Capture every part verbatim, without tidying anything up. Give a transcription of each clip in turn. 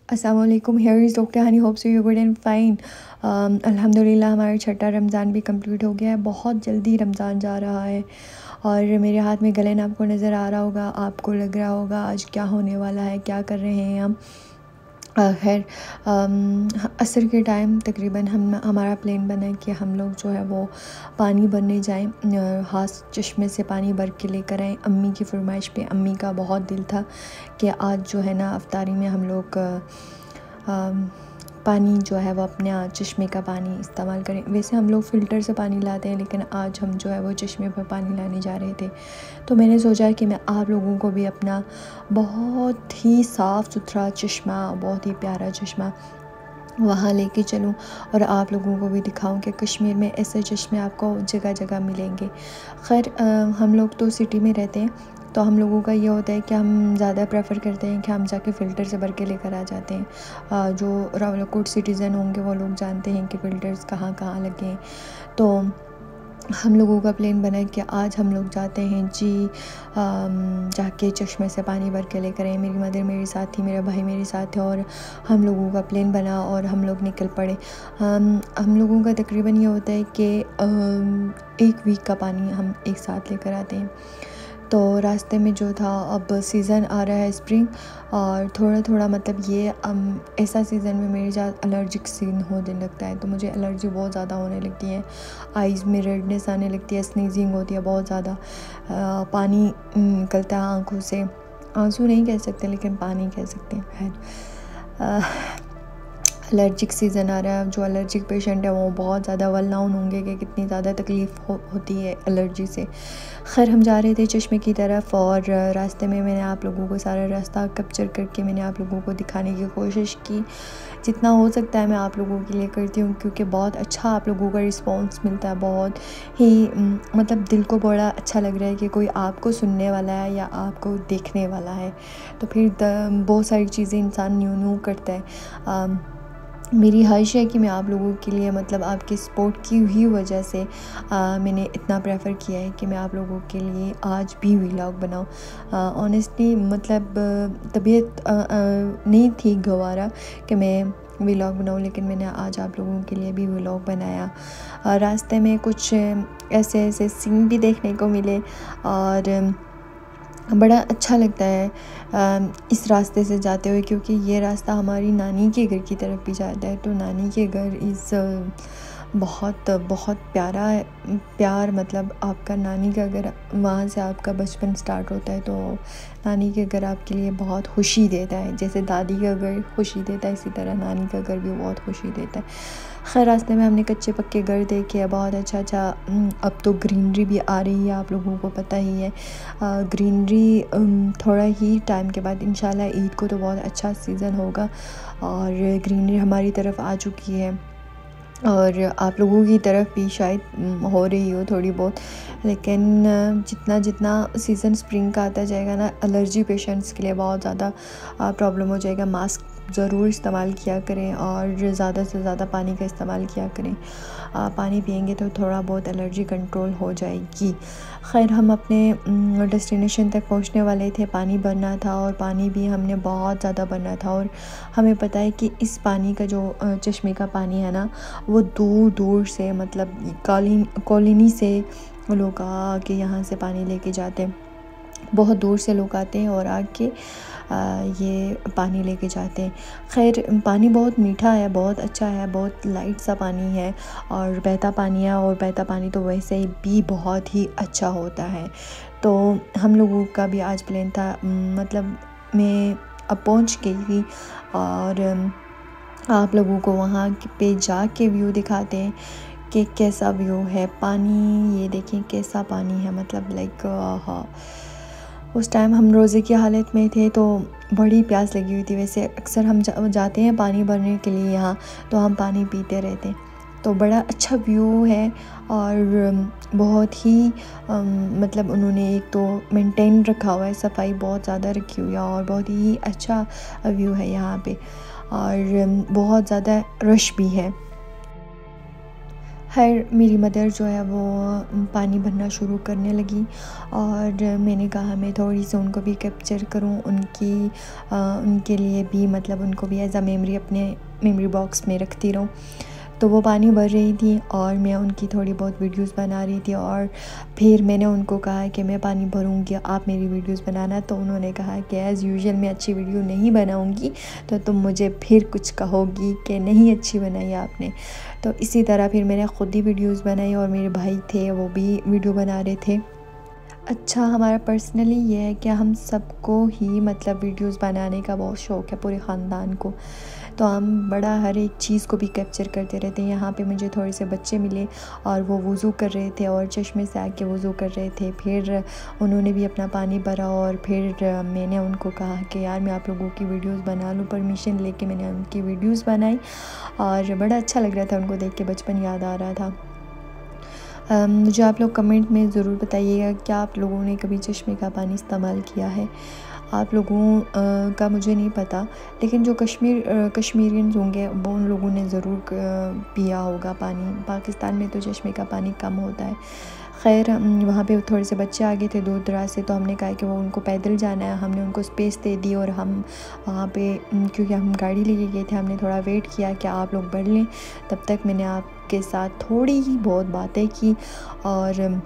अस्सलामुअलैकुम, here is doctor Honey, hope so you good and fine. अल्हम्दुलिल्लाह हमारा छठा रमज़ान भी कंप्लीट हो गया है। बहुत जल्दी रमज़ान जा रहा है और मेरे हाथ में गलन आपको नज़र आ रहा होगा, आपको लग रहा होगा आज क्या होने वाला है, क्या कर रहे हैं हम। खैर असर के टाइम तकरीबन हम हमारा प्लान बना है कि हम लोग जो है वो पानी भरने जाएं, हाथ चश्मे से पानी भर के लेकर आएँ। अम्मी की फरमाइश पे अम्मी का बहुत दिल था कि आज जो है ना अफ्तारी में हम लोग पानी जो है वो अपने चश्मे का पानी इस्तेमाल करें। वैसे हम लोग फ़िल्टर से पानी लाते हैं, लेकिन आज हम जो है वो चश्मे पर पानी लाने जा रहे थे। तो मैंने सोचा कि मैं आप लोगों को भी अपना बहुत ही साफ़ सुथरा चश्मा, बहुत ही प्यारा चश्मा वहाँ लेके चलूँ और आप लोगों को भी दिखाऊं कि कश्मीर में ऐसे चश्मे आपको जगह जगह मिलेंगे। खैर हम लोग तो सिटी में रहते हैं, तो हम लोगों का ये होता है कि हम ज़्यादा प्रेफर करते हैं कि हम जाके फ़िल्टर से भर के लेकर आ जाते हैं। जो रावलकोट सिटीज़न होंगे वो लोग जानते हैं कि फ़िल्टर्स कहाँ कहाँ लगे हैं। तो हम लोगों का प्लान बना कि आज हम लोग जाते हैं जी जाके चश्मे से पानी भर के लेकर आए। मेरी मदर मेरे साथ थी, मेरा भाई मेरे साथ थे और हम लोगों का प्लान बना और हम लोग निकल पड़े। हम हम लोगों का तकरीबन ये होता है कि एक वीक का पानी हम एक साथ लेकर आते हैं। तो रास्ते में जो था, अब सीज़न आ रहा है स्प्रिंग और थोड़ा थोड़ा मतलब ये um, ऐसा सीज़न में मेरे साथ एलर्जिक सीन होने लगता है, तो मुझे एलर्जी बहुत ज़्यादा होने लगती है। आइज़ में रेडनेस आने लगती है, स्नीजिंग होती है बहुत ज़्यादा, पानी निकलता है आँखों से। आंसू नहीं कह सकते लेकिन पानी कह सकते हैं। खैर एलर्जिक सीज़न आ रहा है। जो एलर्जिक पेशेंट है वो बहुत ज़्यादा वेल नाउन होंगे कि कितनी ज़्यादा तकलीफ़ हो, होती है एलर्जी से। खैर हम जा रहे थे चश्मे की तरफ और रास्ते में मैंने आप लोगों को सारा रास्ता कैप्चर करके मैंने आप लोगों को दिखाने की कोशिश की। जितना हो सकता है मैं आप लोगों के लिए करती हूँ, क्योंकि बहुत अच्छा आप लोगों का रिस्पॉन्स मिलता है। बहुत ही मतलब दिल को बड़ा अच्छा लग रहा है कि कोई आपको सुनने वाला है या आपको देखने वाला है। तो फिर बहुत सारी चीज़ें इंसान न्यू न्यू करता है। आ, मेरी ख्वाहिश है कि मैं आप लोगों के लिए मतलब आपकी सपोर्ट की हुई वजह से आ, मैंने इतना प्रेफर किया है कि मैं आप लोगों के लिए आज भी व्लॉग बनाऊं। ऑनेस्टली मतलब तबीयत नहीं थी गवारा कि मैं व्लॉग बनाऊं, लेकिन मैंने आज आप लोगों के लिए भी व्लॉग बनाया। आ, रास्ते में कुछ ऐसे ऐसे सीन भी देखने को मिले और बड़ा अच्छा लगता है इस रास्ते से जाते हुए, क्योंकि ये रास्ता हमारी नानी के घर की तरफ भी जाता है। तो नानी के घर इज़ बहुत बहुत प्यारा है। प्यार मतलब आपका नानी का घर, वहाँ से आपका बचपन स्टार्ट होता है। तो नानी के घर आपके लिए बहुत खुशी देता है। जैसे दादी का घर खुशी देता है, इसी तरह नानी का घर भी बहुत खुशी देता है। खैर रास्ते में हमने कच्चे पक्के घर देखे, बहुत अच्छा अच्छा। अब तो ग्रीनरी भी आ रही है, आप लोगों को पता ही है। ग्रीनरी थोड़ा ही टाइम के बाद इंशाल्लाह ईद को तो बहुत अच्छा सीज़न होगा और ग्रीनरी हमारी तरफ आ चुकी है और आप लोगों की तरफ भी शायद हो रही हो थोड़ी बहुत। लेकिन जितना जितना सीज़न स्प्रिंग का आता जाएगा ना, एलर्जी पेशेंट्स के लिए बहुत ज़्यादा प्रॉब्लम हो जाएगा। मास्क ज़रूर इस्तेमाल किया करें और ज़्यादा से ज़्यादा पानी का इस्तेमाल किया करें। आ, पानी पिएंगे तो थोड़ा बहुत एलर्जी कंट्रोल हो जाएगी। खैर हम अपने डेस्टिनेशन तक पहुंचने वाले थे, पानी भरना था और पानी भी हमने बहुत ज़्यादा भरना था। और हमें पता है कि इस पानी का जो चश्मे का पानी है ना, वो दूर दूर से मतलब कॉलोनी कॉलोनी से लोग आके यहाँ से पानी लेके जाते हैं। बहुत दूर से लोग आते हैं और आके ये पानी लेके जाते हैं। खैर पानी बहुत मीठा है, बहुत अच्छा है, बहुत लाइट सा पानी है और बहता पानी है। और बहता पानी तो वैसे भी बहुत ही अच्छा होता है। तो हम लोगों का भी आज प्लान था, मतलब मैं अब पहुंच गई थी और आप लोगों को वहाँ पे जाके व्यू दिखाते हैं कि कैसा व्यू है। पानी ये देखें कैसा पानी है, मतलब लाइक हाँ उस टाइम हम रोज़े की हालत में थे तो बड़ी प्यास लगी हुई थी। वैसे अक्सर हम जा, जाते हैं पानी भरने के लिए यहाँ, तो हम पानी पीते रहते हैं। तो बड़ा अच्छा व्यू है और बहुत ही मतलब उन्होंने एक तो मेंटेन रखा हुआ है, सफाई बहुत ज़्यादा रखी हुई है और बहुत ही अच्छा व्यू है यहाँ पे और बहुत ज़्यादा रश भी है। खैर मेरी मदर जो है वो पानी भरना शुरू करने लगी और मैंने कहा मैं थोड़ी सी उनको भी कैप्चर करूं, उनकी आ, उनके लिए भी, मतलब उनको भी एज अ मेमोरी अपने मेमोरी बॉक्स में रखती रहूं। तो वो पानी भर रही थी और मैं उनकी थोड़ी बहुत वीडियोस बना रही थी और फिर मैंने उनको कहा कि मैं पानी भरूंगी, आप मेरी वीडियोस बनाना। तो उन्होंने कहा कि एज़ यूजुअल मैं अच्छी वीडियो नहीं बनाऊंगी तो तुम मुझे फिर कुछ कहोगी कि नहीं अच्छी बनाई आपने। तो इसी तरह फिर मैंने ख़ुद ही वीडियोस बनाई और मेरे भाई थे वो भी वीडियो बना रहे थे। अच्छा, हमारा पर्सनली ये है कि हम सबको ही मतलब वीडियोस बनाने का बहुत शौक़ है, पूरे ख़ानदान को। तो हम बड़ा हर एक चीज़ को भी कैप्चर करते रहते हैं। यहाँ पे मुझे थोड़े से बच्चे मिले और वो वज़ू कर रहे थे और चश्मे से आके वज़ू कर रहे थे। फिर उन्होंने भी अपना पानी भरा और फिर मैंने उनको कहा कि यार मैं आप लोगों की वीडियोस बना लूँ। परमिशन लेके मैंने उनकी वीडियोस बनाई और बड़ा अच्छा लग रहा था उनको देख के, बचपन याद आ रहा था। मुझे आप लोग कमेंट में ज़रूर बताइएगा क्या आप लोगों ने कभी चश्मे का पानी इस्तेमाल किया है। आप लोगों आ, का मुझे नहीं पता, लेकिन जो कश्मीर कश्मीरियंस होंगे वो उन लोगों ने ज़रूर पिया होगा पानी। पाकिस्तान में तो चश्मे का पानी कम होता है। खैर वहाँ पे थोड़े से बच्चे आ गए थे दूर दराज से, तो हमने कहा कि वो उनको पैदल जाना है, हमने उनको स्पेस दे दी और हम वहाँ पे, क्योंकि हम गाड़ी लेके गए थे, हमने थोड़ा वेट किया कि आप लोग बढ़ लें। तब तक मैंने आपके साथ थोड़ी ही बहुत बातें की और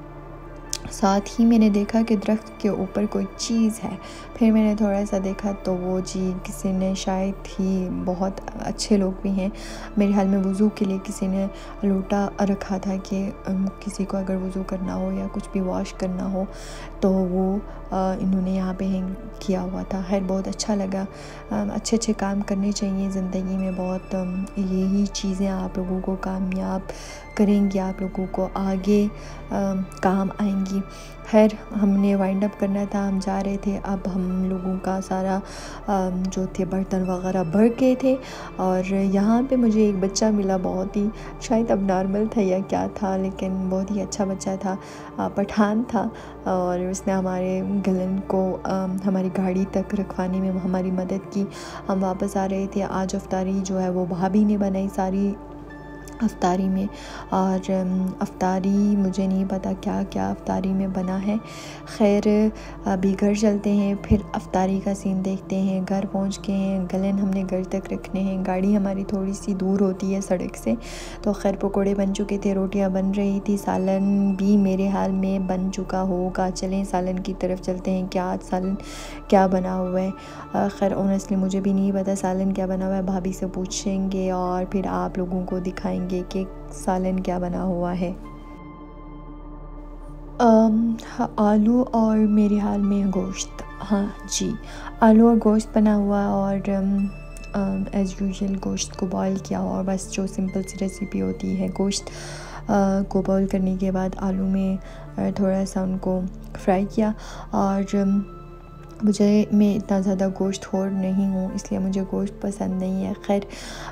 साथ ही मैंने देखा कि दरख्त के ऊपर कोई चीज़ है। फिर मैंने थोड़ा सा देखा तो वो जी किसी ने, शायद ही बहुत अच्छे लोग भी हैं, मेरे ख्याल में वज़ू के लिए किसी ने लोटा रखा था कि किसी को अगर वज़ू करना हो या कुछ भी वॉश करना हो तो वो इन्होंने यहाँ पे हैंग किया हुआ था। खैर बहुत अच्छा लगा। अच्छे अच्छे काम करने चाहिए ज़िंदगी में, बहुत यही चीज़ें आप लोगों को कामयाब करेंगी, आप लोगों को आगे आ, काम आएंगी। खैर हमने वाइंड अप करना था, हम जा रहे थे। अब हम लोगों का सारा आ, जो थे बर्तन वगैरह भर गए थे और यहाँ पे मुझे एक बच्चा मिला, बहुत ही शायद अब नॉर्मल था या क्या था, लेकिन बहुत ही अच्छा बच्चा था, आ, पठान था और उसने हमारे गलन को आ, हमारी गाड़ी तक रखवाने में हमारी मदद की। हम वापस आ रहे थे, आज अफ्तारी जो है वो भाभी ने बनाई सारी अफ्तारी में, और अफ्तारी मुझे नहीं पता क्या क्या अफ्तारी में बना है। खैर अभी घर चलते हैं, फिर अफ्तारी का सीन देखते हैं। घर पहुंच गए हैं, गलन हमने घर तक रखने हैं, गाड़ी हमारी थोड़ी सी दूर होती है सड़क से। तो खैर पकोड़े बन चुके थे, रोटियां बन रही थी, सालन भी मेरे हाल में बन चुका होगा। चलें सालन की तरफ चलते हैं, क्या आज सालन क्या बना हुआ है। खैर ऑनेस्टली मुझे भी नहीं पता सालन क्या बना हुआ है, भाभी से पूछेंगे और फिर आप लोगों को दिखाएंगे कि सालन क्या बना हुआ है। हाँ, आलू और मेरे हाल में गोश्त, हाँ जी आलू और गोश्त बना हुआ और एज़ यूजुअल गोश्त को बॉईल किया और बस जो सिंपल सी रेसिपी होती है, गोश्त uh, को बॉईल करने के बाद आलू में uh, थोड़ा सा उनको फ्राई किया। और मुझे मैं इतना ज़्यादा गोश्त खोर नहीं हूँ, इसलिए मुझे गोश्त पसंद नहीं है। खैर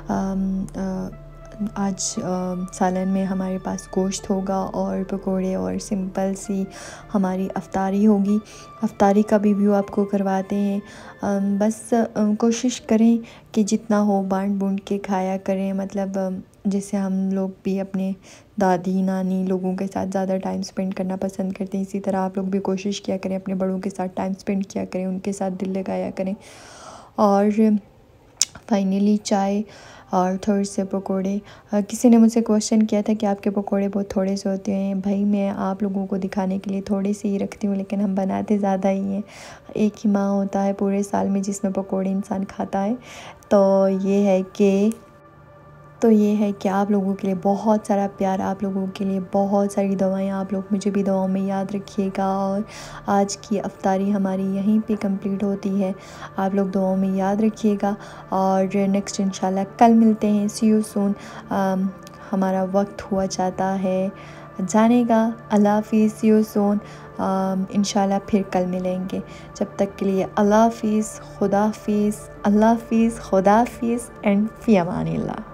आज सालन में हमारे पास गोश्त होगा और पकोड़े और सिंपल सी हमारी अफ्तारी होगी। अफ्तारी का भी व्यू आपको करवाते हैं। बस कोशिश करें कि जितना हो बांट बूंट के खाया करें, मतलब जैसे हम लोग भी अपने दादी नानी लोगों के साथ ज़्यादा टाइम स्पेंड करना पसंद करते हैं, इसी तरह आप लोग भी कोशिश किया करें, अपने बड़ों के साथ टाइम स्पेंड किया करें, उनके साथ दिल लगाया करें। और फाइनली चाय और थोड़े से पकोड़े। किसी ने मुझसे क्वेश्चन किया था कि आपके पकोड़े बहुत थोड़े से होते हैं। भाई मैं आप लोगों को दिखाने के लिए थोड़े से ही रखती हूँ, लेकिन हम बनाते ज़्यादा ही हैं। एक ही माह होता है पूरे साल में जिसमें पकोड़े इंसान खाता है। तो ये है कि तो ये है कि आप लोगों के लिए बहुत सारा प्यार, आप लोगों के लिए बहुत सारी दवाएं, आप लोग मुझे भी दवाओं में याद रखिएगा। और आज की अफ्तारी हमारी यहीं पे कंप्लीट होती है, आप लोग दुआओं में याद रखिएगा। और नेक्स्ट इंशाल्लाह कल मिलते हैं। See you soon. हमारा वक्त हुआ चाहता है जाने का। अल्लाह हाफिज़, सी यू सून। इंशाल्लाह फिर कल मिलेंगे। जब तक के लिए अल्लाह हाफिज़, खुदा हाफिज़, अल्लाह हाफिज़, खुदा हाफिज़ एंड फ़ी अमानिल्लाह।